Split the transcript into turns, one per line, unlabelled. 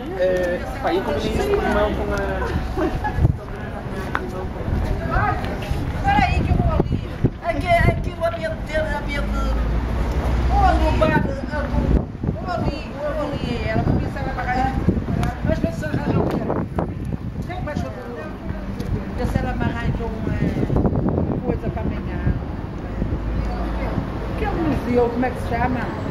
Pá, eu combinei isso com o irmão, com a...
Espera aí que eu vou ali. Aqui o ambiente, o bar, vou ali, era para mim saber pagar. Mas vê se arranjam o quê? Quem é que vai fazer? Vê se ela me arranja uma coisa para amanhã. Que é um museu, como é que se chama?